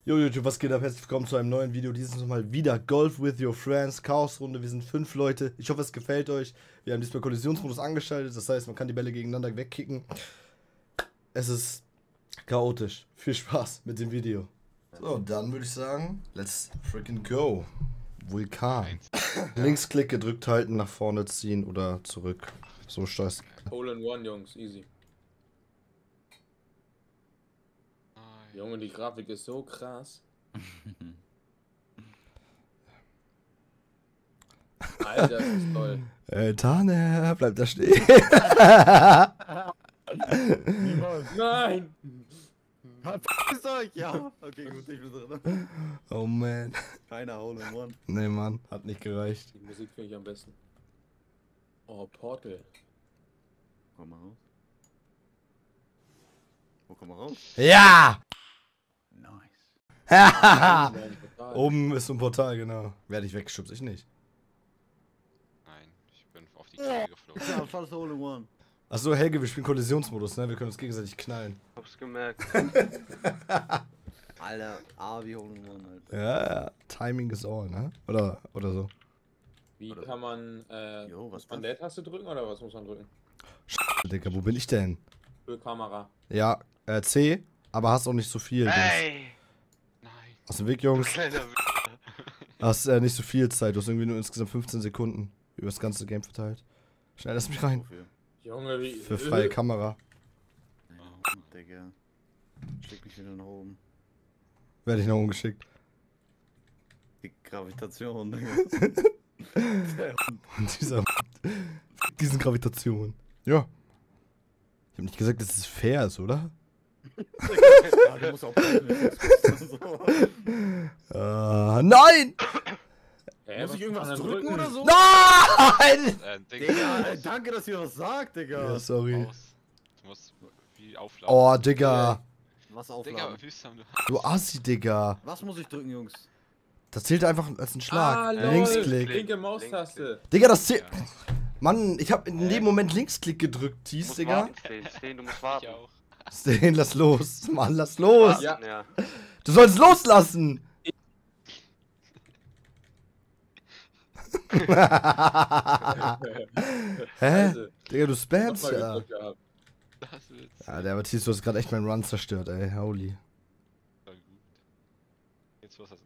Jo YouTube, was geht ab? Herzlich willkommen zu einem neuen Video. Dieses Mal wieder Golf with your friends, Chaosrunde. Wir sind 5 Leute. Ich hoffe, es gefällt euch. Wir haben diesmal Kollisionsmodus angeschaltet. Das heißt, man kann die Bälle gegeneinander wegkicken. Es ist chaotisch. Viel Spaß mit dem Video. So, dann würde ich sagen, let's freaking go. Vulkan. Linksklick gedrückt halten, nach vorne ziehen oder zurück. So steuerst. Hole in One, Jungs, easy. Junge, die Grafik ist so krass. Alter, das ist toll. Tane, bleib da stehen. Nein! Verpisst euch! Ja! Okay, gut, ich bin drin. Oh man. Keiner Hole in One. Nee, Mann, hat nicht gereicht. Die Musik finde ich am besten. Oh, Portal. Komm mal raus. Wo komm mal raus? Ja! Nice. Hahaha! Nein, total. Oben ist so ein Portal, genau. Werde ich weggeschubst, ich nicht. Nein, ich bin auf die Knie geflogen. Ja, fast Hole in One. Achso, Helge, wir spielen Kollisionsmodus, ne? Wir können uns gegenseitig knallen. Hab's gemerkt. Alter, wie Hole in One, Alter. Ja, Timing is all, ne? Oder so. Wie kann man, Jo, was muss man Leertaste drücken oder was muss man drücken? Digga, wo bin ich denn? Für Kamera. Ja, C, aber hast auch nicht so viel. Dings. Ey! Nein. Aus dem Weg, Jungs. Kleiner Hast nicht so viel Zeit. Du hast irgendwie nur insgesamt 15 Sekunden über das ganze Game verteilt. Schnell, lass mich rein. Wofür? Junge, wie... Für freie Kamera. Ja, Digga. Schick mich wieder nach oben. Werde ich nach oben geschickt. Die Gravitation, Digga. Und diesen Gravitation. Ja. Ich hab nicht gesagt, dass es fair ist, oder? Ja, du musst auch so. Nein! Hä, Muss was ich irgendwas kann man drücken oder so? Nein! Digga, danke, dass ihr das sagt, Digga. Ja, sorry. Raus. Du musst wie aufladen. Oh, Digga. Was Digga, aufladen? Hüsam, du. Du Assi, Digga. Was muss ich drücken, Jungs? Das zählt einfach als ein Schlag. Ah, lol. Linksklick. Linke Maustaste. Digga, das zählt. Ja. Mann, ich hab in dem Moment Linksklick gedrückt, Du Tees, musst Digga. warten, Stehen, du musst Ich warten. auch. Stan, lass los. Mann, lass los. Ja. Ja. Du sollst loslassen. Hä? Also, Digga, du spamst nochmal ja. gedrückt gehabt. Das wird Ja, der Matthias, du hast gerade echt meinen Run zerstört, ey. Holy. so gut. Jetzt was hast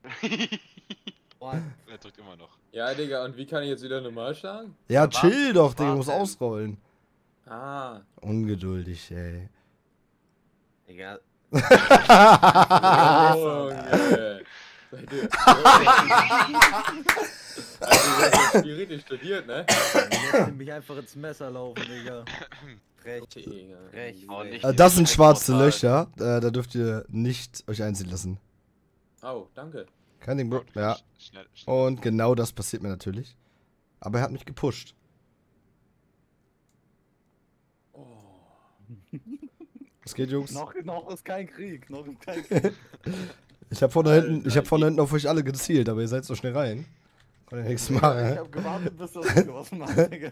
Boah, Er drückt immer noch. Ja, Digga, und wie kann ich jetzt wieder normal schlagen? Ja, Aber chill doch, Digga, du musst warte. ausrollen. Ah. Ungeduldig, ey. Digga. Junge. Seid ihr... Also, du hast das Spiel richtig studiert, ne? Lass mich einfach ins Messer laufen, Digga. Recht. Digga. Recht. Oh, nicht Das sind dieses schwarze Portal. Löcher. Da dürft ihr nicht euch einziehen lassen. Oh, danke. Kein Ding, Bro. Ja. Schnell. Und genau das passiert mir natürlich. Aber er hat mich gepusht. Oh. Was geht, Jungs? Noch ist kein Krieg. Noch ist kein Krieg. Ich hab vorne hinten auf euch alle gezielt, aber ihr seid so schnell rein. Kann ja nichts machen, Ich hä? hab gewartet, bis das gewaschen hat, Digga.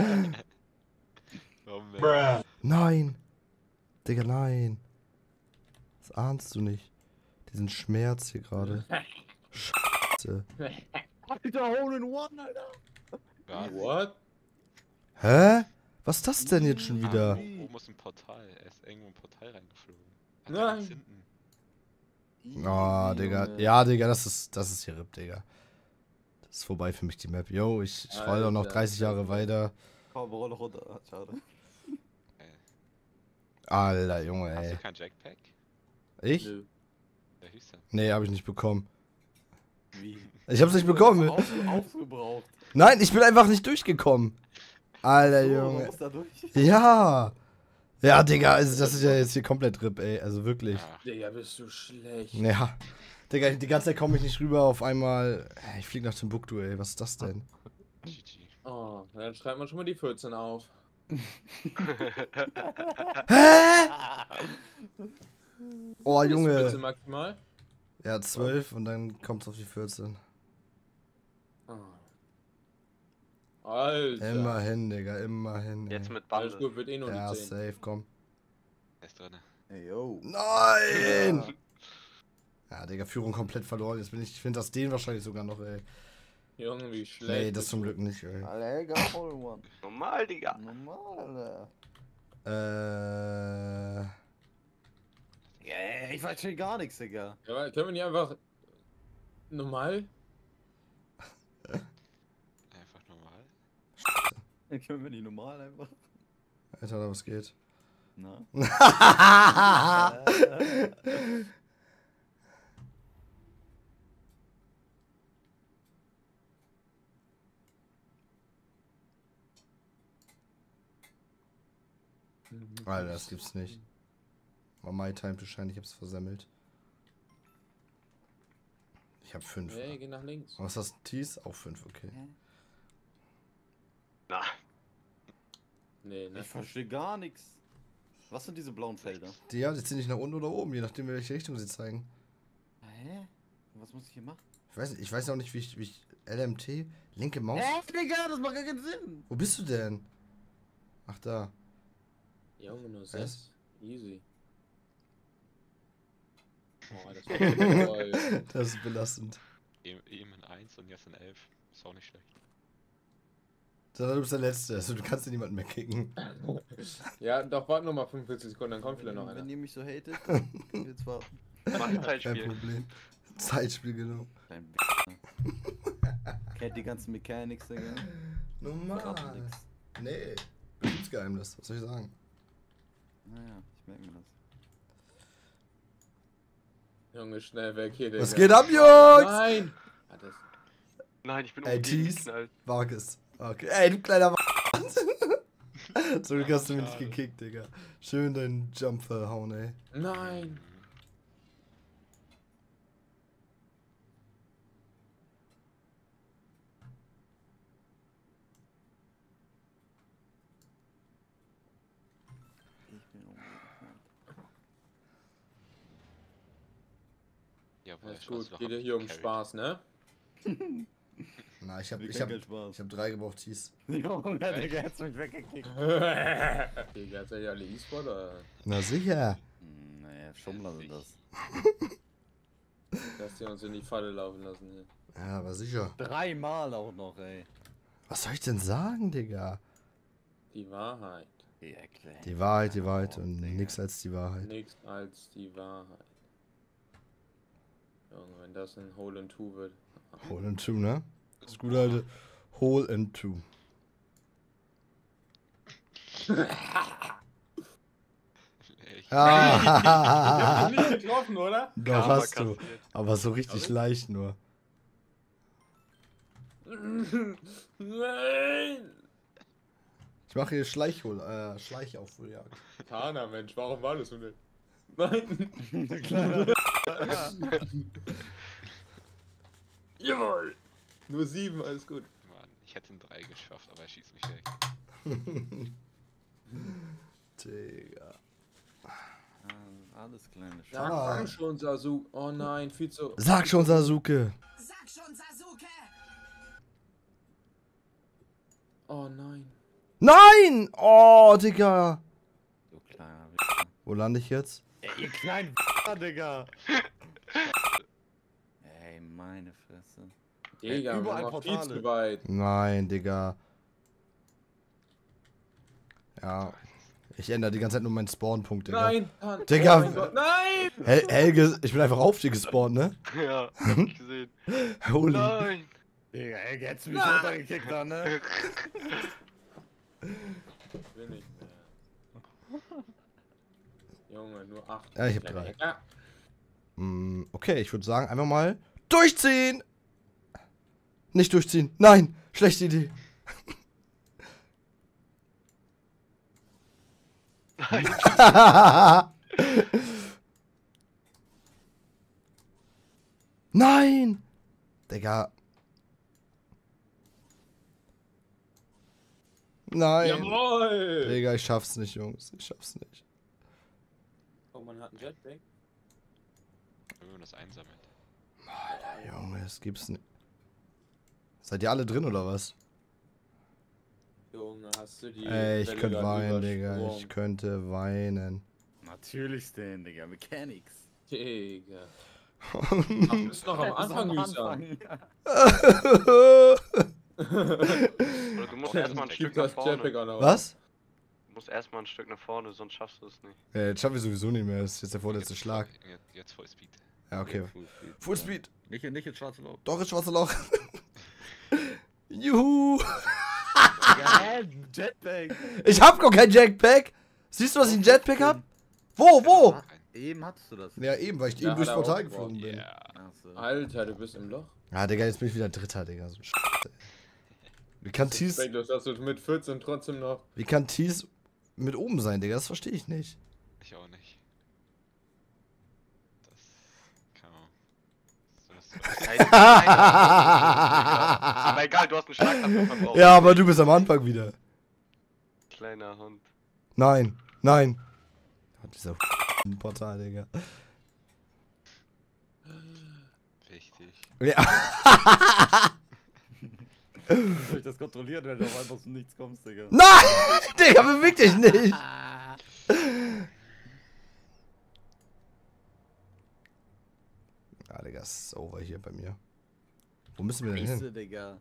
Warum denn? Nein! Digga, nein. Das ahnst du nicht. Diesen Schmerz hier gerade. Scheiße. Alter, Hole in One, Alter. Ja, What? Hä? Was ist das denn jetzt schon wieder? Oben ist ein Portal. Er ist irgendwo ein Portal reingeflogen. Nein. Ganz hinten. Oh, Digga. Ja, Digga, das ist hier RIP, Digga. Das ist vorbei für mich, die Map. Yo, ich roll doch noch Alter, 30 Jahre weiter. Komm, roll runter. Schade. Alter, Junge, Hast ey. du kein Jackpack? Ich? Nö. Der Hüsam. Nee, hab ich nicht bekommen. Wie? Ich hab's nicht bekommen. Aufgebraucht. Nein, ich bin einfach nicht durchgekommen. Alter, So, Junge. man muss da durch. Ja. Ja, Digga, also das ist ja jetzt hier komplett RIP, ey. Also wirklich. Ach, Digga, bist du schlecht. Ja. Digga, die ganze Zeit komme ich nicht rüber. Auf einmal. Ich flieg nach Timbuktu, ey. Was ist das denn? GG. Oh, dann schreibt man schon mal die 14 auf. Hä? Oh, Ist 14 Junge. maximal? Ja, 12 und dann kommt's auf die 14. Oh. Alter. Immerhin, Digga, immerhin. Jetzt Ey. mit Alles Bande. gut, wird eh nur Ja, die 10. safe, komm. Er ist drin. Ey, yo. Nein! Ja, Digga, Führung komplett verloren. Jetzt bin ich finde das den wahrscheinlich sogar noch, ey. Junge, wie schlecht. Nee, das zum Glück nicht, ey. Alter, Helga, hol one. Normal, Digga. Normal, Alter. Ich verstehe gar nichts, Digga. Ja, aber können wir nicht einfach normal? Einfach normal. Können wir nicht normal einfach? Alter, was geht? Na? Alter, das gibt's nicht. War my time to shine, ich hab's versemmelt. Ich hab 5. Nee, geh nach links. Was hast du? Tees? Auch 5, okay. Na, Nee, ne? Ich verstehe gar nichts. Was sind diese blauen Felder? Die sind nicht nach unten oder oben, je nachdem, in welche Richtung sie zeigen. Hä? Was muss ich hier machen? Ich weiß auch nicht, wie ich LMT, linke Maus. Digga, das macht gar keinen Sinn. Wo bist du denn? Ach, da. Junge, nur Was? 6. Easy. Oh, das war toll. Das ist belastend. eben in 1 und jetzt in 11. Ist auch nicht schlecht. Sondern du bist der Letzte, also du kannst dir niemanden mehr kicken. Ja, doch, warte noch mal 45 Sekunden, dann kommt vielleicht noch Wenn einer. ihr mich so hatet, könnt ihr jetzt warten. Mach ein Kein Zeitspiel. Problem. Zeitspiel, genau. Klein Kennt die ganzen Mechanics, Digga? Normal. Verraten nix. Nee. Betriebsgeheimnis, was soll ich sagen? Naja, ich merke mir das. Junge, schnell weg hier, Digga. Was geht ab, Jungs? Nein! Ah, das... Nein, ich bin Ey, Tees. umgeknallt. Wag es. Okay. Ey, du kleiner Zum Glück hast du mich nicht schade. gekickt, Digga. Schön deinen Jump verhauen, ey. Nein! Ich bin umgeknallt. Jawohl, Alles gut, geht ja hier um Spaß, ne? Na, ich hab Kein Spaß. 3 gebraucht, Tees. Junge, Digga, hat's mich weggekickt. Digga, seid ihr alle E-Sport oder? Na sicher. Naja, Schummler sind das. Dass die uns in die Falle laufen lassen hier. Ja, aber sicher. 3-mal auch noch, ey. Was soll ich denn sagen, Digga? Die Wahrheit. Ja, klar. Die Wahrheit und Digga. nix als die Wahrheit. Nichts als die Wahrheit. Junge, wenn das ein Hole in Two wird. Hole and Two, ne? Das gute alte Hole and Two. Ich Ah, Nicht getroffen, oder? doch Karma hast du. kassiert. Aber so richtig leicht nur. Nein! Ich mache hier Schleichaufholjagd. Kana, Mensch, warum war das so nicht? Nein! Jawohl! Nur 7, alles gut. Mann, ich hätte einen 3 geschafft, aber er schießt mich weg. Digga. Alles kleine Sag Ah. komm schon, Sasuke. Oh nein, viel zu. Sag schon, Sasuke. Sag schon, Sasuke! Oh nein. Nein! Oh, Digga. Du kleiner Wichser. Wo lande ich jetzt? Ey, ihr kleinen Digga. Ey, meine Fresse. Digga, überall wir waren viel Portale. zu weit. Nein, Digga. Ja. Ich ändere die ganze Zeit nur meinen Spawnpunkt, Digga. Nein! Tan- Digga. Oh mein Gott, nein! Helge, ich bin einfach auf dir gespawnt, ne? Ja, hab ich gesehen. Holy. Nein! Digga, ey, hättest du mich runtergekickt dann, ne? Ich will nicht mehr. Junge, nur 8. Ja, ich hab 3. Okay, ich würde sagen, einfach mal durchziehen! Nicht durchziehen. Nein! Schlechte Idee. Nein! Digga. Nein. Jawohl! Digga, ich schaff's nicht, Jungs. Ich schaff's nicht. Oh, man hat einen Jetpack. Wenn man das einsammelt. Junge, das gibt's nicht. Seid ihr alle drin oder was? Junge, hast du die. Ey, ich Welle könnte grad weinen, Digga. Ich übersprungen? könnte weinen. Natürlich den, Digga. Mechanics. Digga. Ach, bist noch am Anfang, Hüsam. Oder du musst erstmal ein Stück nach vorne. Was? Du musst erstmal ein Stück nach vorne, sonst schaffst du es nicht. Jetzt schaffen wir sowieso nicht mehr. Das ist jetzt der vorletzte Schlag. Jetzt Vollspeed. Ja, okay. Full Speed. Nicht ins schwarze Loch. Doch, ins schwarze Loch. Juhu. Ja, Jetpack. Ich hab gar kein Jetpack. Siehst du, dass ich ein Jetpack hab? Wo? Eben hattest du das. Ja, eben, weil ich Ja, eben durchs hat er Portal auch geflogen bin. Ja. Achso. Alter, du bist im Loch. Ah, Digga, jetzt bin ich wieder Dritter, Digga. So ein Scheiße. Wie kann Thies Respektlos, dass du mit 14 trotzdem noch. Wie kann Thies mit oben sein, Digga? Das verstehe ich nicht. Ich auch nicht. Das kann man. Aber egal, du hast einen Schlag dafür verbraucht. Ja, aber du bist am Anfang wieder. Kleiner Hund. Nein, nein. Oh, dieser Portal, Digga. Wichtig. Ja. Soll ich das kontrollieren, wenn du auf einfach so nichts kommst, Digga? Nein! Digga, beweg dich nicht! Ja, Digga, ist over hier bei mir. Wo müssen wir denn hin? Digga.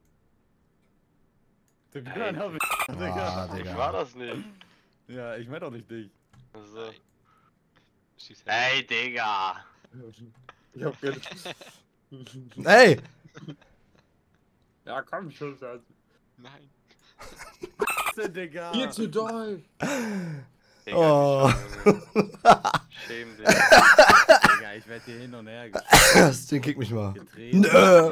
Du Ey. kleiner Ah, Digga. Ich Digga. war das nicht. Ja, ich mein doch nicht dich. Also. Schieß her. Ey, Digga! Ich hab gedacht. Ey! Ja, komm schon, Schatz. Nein. Digga. Hier zu doll. Digga, Oh. Schäm dich. Digga, ich werd hier hin und her Das Ding kick mich mal. getreten. Nö.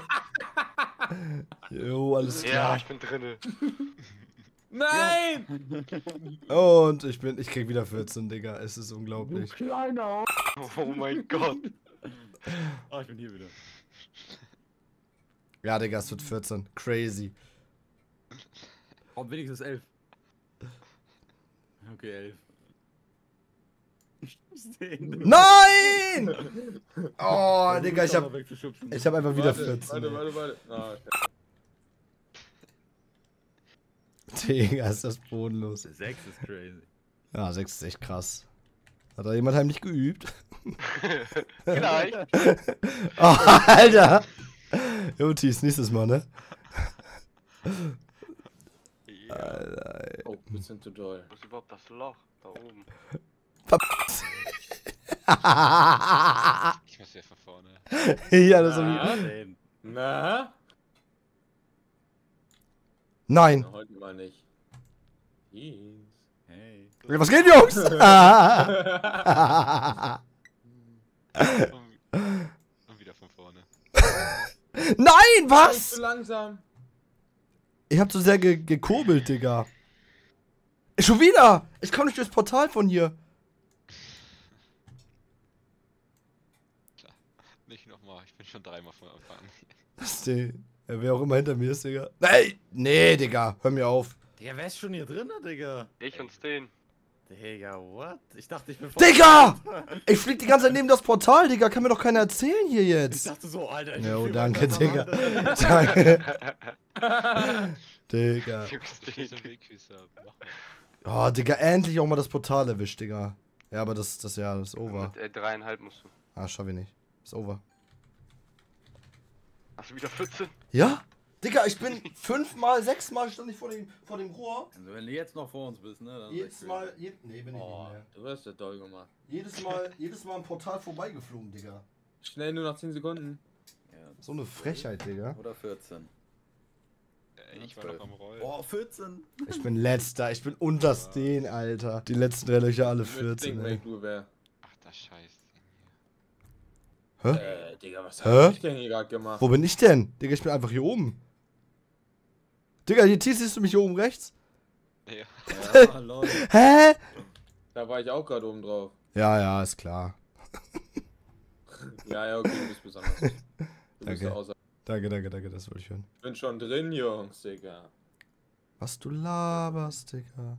Jo, alles Ja, klar. ich bin drinne. Nein! Und ich krieg wieder 14, Digga. Es ist unglaublich. Kleiner. Oh mein Gott. Oh, ich bin hier wieder. Ja, Digga, es wird 14. Crazy. Warum wenigstens 11? Okay, 11. Nein! Oh, Digga, ich hab einfach wieder Warte, 14. ey. Warte. Ah, Digga, ist das bodenlos. 6 ist crazy. Ja, 6 ist echt krass. Hat da jemand heimlich geübt? Vielleicht. Oh, Alter! Jotis, nächstes Mal, ne? Ja. Alter, ey. oh, bisschen zu doll. Wo ist überhaupt das Loch? Da oben. Ich muss hier von vorne. Ja, das hab Ah. ich. Na? Nein! Heute mal nicht. Jeez. Hey. Was geht, Jungs? Und wieder von vorne. Nein, was? Zu langsam. Ich hab zu sehr gekurbelt, Digga. Schon wieder! Ich komm nicht durchs Portal von hier. Nicht nochmal, ich bin schon dreimal von Anfang an. Das ist wer auch immer hinter mir ist, Digga. Nein! Nee, Digga, hör mir auf. Digga, wer ist schon hier drin, Digga? Ich und Steen. Digga, what? Ich dachte, ich bin Digga! Ich flieg die ganze Zeit neben das Portal, Digga. Kann mir doch keiner erzählen hier Ich jetzt. dachte so, Alter. ich Jo, bin danke, weiter Digga. nach Danke. Digga. Jungs, Ich will Steen. so einen Wegküsser. Oh, Digga, endlich auch mal das Portal erwischt, Digga. Ja, aber das ist over. Mit 3,5 musst du. Ah, schaff ich nicht. Ist over. Hast du wieder 14? Ja? Digga, ich bin 6 Mal stand ich vor dem Rohr. Also, wenn du jetzt noch vor uns bist, ne? Dann Jedes Mal, nee, bin ich Oh, nicht mehr. du wirst ja doll gemacht. Jedes Mal am Portal vorbeigeflogen, Digga. Schnell, nur nach 10 Sekunden. Ja, So eine Frechheit, Digga. oder 14. Ich war noch am Rollen. Oh, 14. Ich bin letzter, ich bin unter Steen, Alter. Die letzten 3 Löcher alle Mit 14, ey. Think, du wär. Ach, das Scheißding hier. Digga, was Hä? hab ich denn hier gerade gemacht? Wo bin ich denn? Digga, ich bin einfach hier oben. Digga, hier siehst du mich hier oben rechts? Ja. Ja, lol. Hä? Da war ich auch gerade oben drauf. Ja, ist klar. Ja, okay, du bist besonders. Du bist Danke. ja außer. Danke, das wollte ich hören. Ich bin schon drin, Jungs, Digga. Was du laberst, Digga.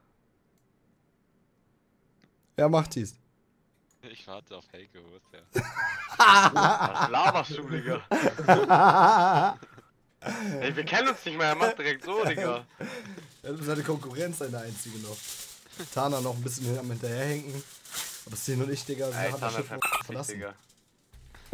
Ja, mach dies. Ich warte auf Helge, wo ist der? Was laberst du, Digga? Ey, wir kennen uns nicht mehr, er macht direkt so, Digga. Ja, du bist eine Konkurrenz, eine einzige noch. Tana noch ein bisschen am hinterherhinken. Aber Steen und ich, Digga, wir haben Alter, das Schiff verpiss dich, verlassen. Digga.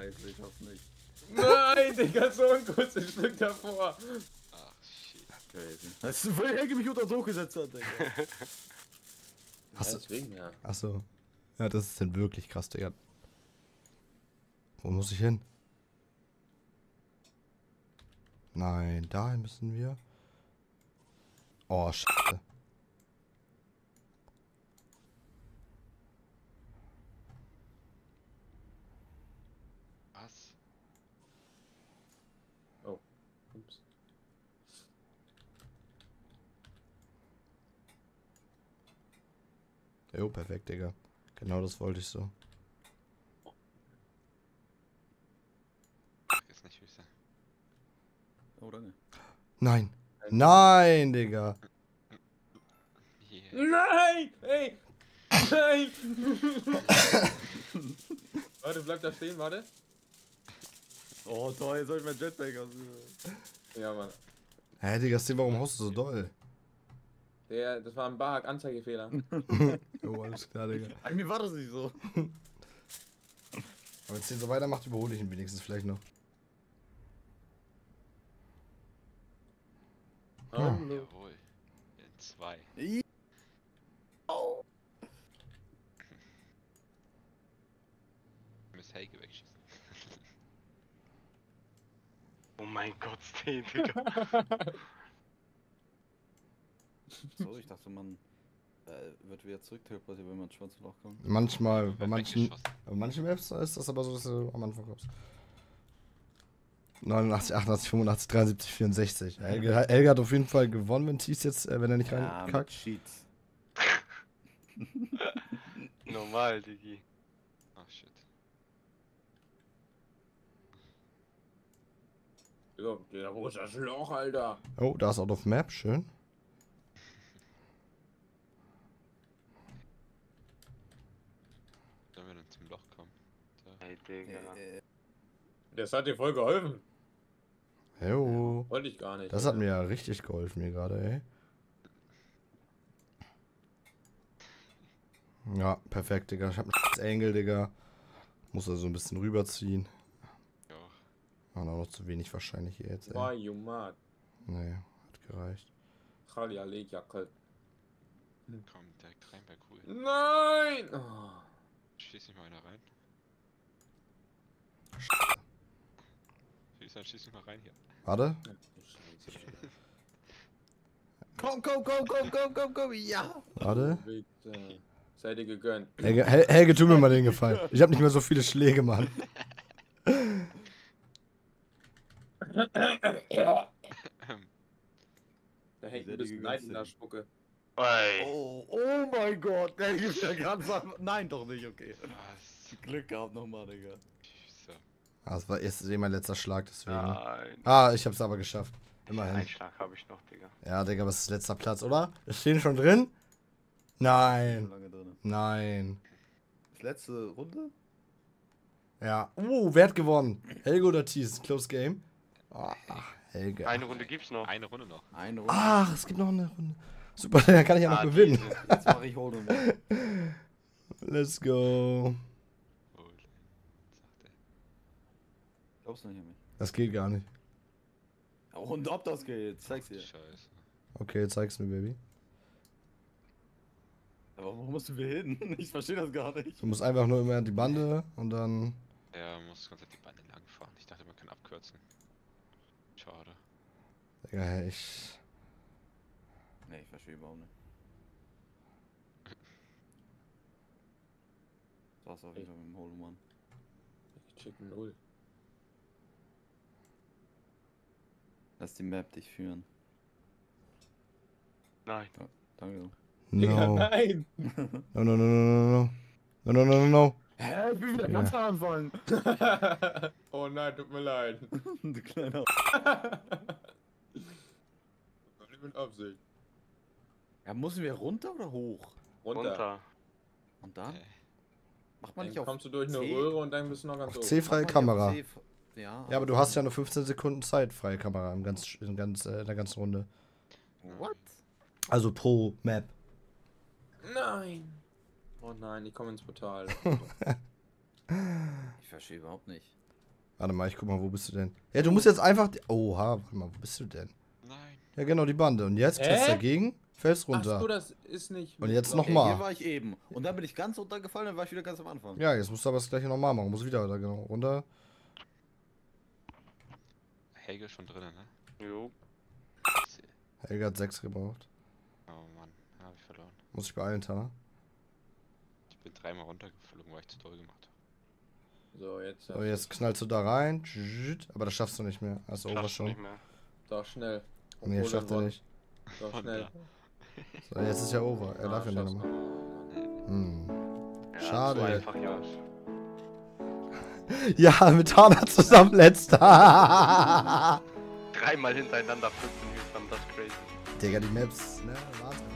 Helge, ich hab's nicht. Nein, Digga, so ein kurzes Stück davor. Ach, shit. Crazy. Weißt du, weil Helge mich unter Druck gesetzt hat, Digga. Hast du. Deswegen, ja. Achso. Ja, das ist denn wirklich krass, Digga. Wo muss ich hin? Nein, dahin müssen wir. Oh, Scheiße. Was? Oh. Ups. Jo, perfekt, Digga. Genau das wollte ich so. Ist nicht Wüste. Oh, danke. Nein. Nein, Digga. Yeah. Nein! Ey! Nein! Warte, bleib da stehen, warte. Oh, toll, jetzt soll ich mein Jetpack aus. Ja, Mann. Hä, Digga, Steve, warum haust du so doll? Das war ein Bahag-Anzeigefehler. Jo, alles klar, Digga. Mir war das nicht so. Aber wenn es den so weitermacht, überhole ich ihn wenigstens vielleicht noch. Jawohl. In 2. Miss Helge wegschießen. Oh mein Gott, Steen, Digga. So, ich dachte, man wird wieder zurück teleportiert, wenn man ins schwarze Loch kommt. Manchmal, bei Wird manchen weggeschossen. Maps ist das aber so, dass du am Anfang kommst. 89, 88, 85, 73, 64. Helge hat auf jeden Fall gewonnen, wenn Thies jetzt, wenn er nicht reinkackt. Cheats. Normal, Digi. Oh shit. Digga, wo ist das Loch, Alter? Oh, da ist Out of Map, schön. Sollen wir dann zum Loch kommen? Da. Ey, Digga. Das hat dir voll geholfen. Jo. Wollte ich gar nicht. Das hat mir ja richtig geholfen mir gerade, ey. Ja, perfekt, Digga. Ich hab einen Engel, Digga. Muss also ein bisschen rüberziehen. Ja. War auch noch zu wenig wahrscheinlich hier jetzt, ey. Why you mad? Nee, hat gereicht. Khali Alek Jakel. Komm direkt rein, wäre cool. Nein! Oh. Schieß nicht mal einer rein. Schieß nicht mal rein hier. Warte. Komm, ja! Warte. Bitte. Sei dir gegönnt. Helge, tu mir mal den Gefallen. Ich hab nicht mehr so viele Schläge, Mann. Da hängt Sei ein dir bisschen gegönnt, Neid in der Sting. Spucke. Ey. Oh mein Gott, der gibt ja ganz einfach. Nein, doch nicht, okay. Was? Glück gehabt nochmal, Digga. Scheiße. Ah, das war erst mein letzter Schlag, deswegen. Nein. Ah, ich hab's aber geschafft. Einen Immerhin. Schlag habe ich noch, Digga. Ja, Digga, was ist letzter Platz, oder? Ist stehen schon drin? Nein. Lange drin. Nein. Das letzte Runde? Ja. Wer hat gewonnen? Helge oder Thies? Close Game? Ach, Helge. Eine Runde gibt's noch. Eine Runde noch. Eine Runde. Ach, es gibt noch eine Runde. Super, dann kann ich ja noch gewinnen. diese. Jetzt mach ich Hold and One. Let's go. Wohl. Sagt er. Glaubst du nicht an mich? Das geht gar nicht. Und ob das geht, zeig's dir. Scheiße. Okay, zeig's mir, Baby. Aber wo mussten wir hin? Ich verstehe das gar nicht. Du musst einfach nur immer die Bande und dann. Er muss ganz die Bande lang fahren. Ich dachte, man kann abkürzen. Schade. Digga, ich. Nee, ich verstehe überhaupt nicht. Das war's auf jeden Fall mit dem Hold and One. Chicken 0. Lass die Map dich führen. Nein. Danke. Digga, No. nein! No, no, no, no, no, no. No, no, no, no, no. Hä? Ich bin wieder Ja. ganz am Anfang. Oh nein, tut mir leid. Du kleiner. Nicht mit Absicht. Ja, müssen wir runter oder hoch? Runter. Und dann? Macht man Dann nicht auf kommst du durch eine C? Röhre und dann bist du noch ganz Auf oben. C freie Macht man nicht auf Kamera. C? Ja, Ja, aber du hast ja nur 15 Sekunden Zeit, freie Kamera in der ganzen Runde. What? Also pro Map. Nein! Oh nein, ich komme ins Portal. Ich verstehe überhaupt nicht. Warte mal, ich guck mal, wo bist du denn? Ja, du musst jetzt einfach... Oha, warte mal, wo bist du denn? Nein. Ja, genau, die Bande. Und jetzt fällst dagegen, fällst runter. Ach so, das ist nicht... Und jetzt Okay, nochmal. hier war ich eben. Und dann bin ich ganz runtergefallen, dann war ich wieder ganz am Anfang. Ja, jetzt musst du aber das gleiche nochmal machen. Muss wieder da genau runter. Helge ist schon drinnen, ne? Jo. Helge hat 6 gebraucht. Oh Mann, hab ich verloren. Muss ich beeilen, Tana. Ich bin 3-mal runtergeflogen, weil ich zu doll gemacht habe. So, jetzt... So, jetzt knallst du da rein. Aber das schaffst du nicht mehr. Hast du Over Schaffst du schon. nicht mehr. Doch, schnell. Nee, Obwohl, schafft er dann nicht. Doch, Und schnell. ja. So, jetzt ist ja Over. Er darf ja nicht schaffst nochmal. du. Hm. Ja, Schade. So einfach, ja. Ja, mit Tana zusammen letzter. Dreimal hintereinander 5 Minuten, das ist crazy. Digga, die Maps, ne? Warte.